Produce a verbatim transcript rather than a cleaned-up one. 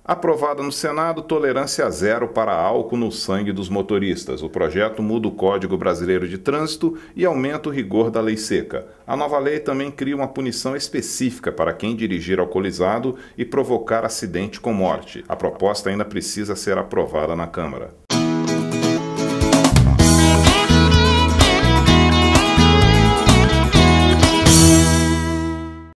Aprovada no Senado, tolerância zero para álcool no sangue dos motoristas. O projeto muda o Código Brasileiro de Trânsito e aumenta o rigor da lei seca. A nova lei também cria uma punição específica para quem dirigir alcoolizado e provocar acidente com morte. A proposta ainda precisa ser aprovada na Câmara.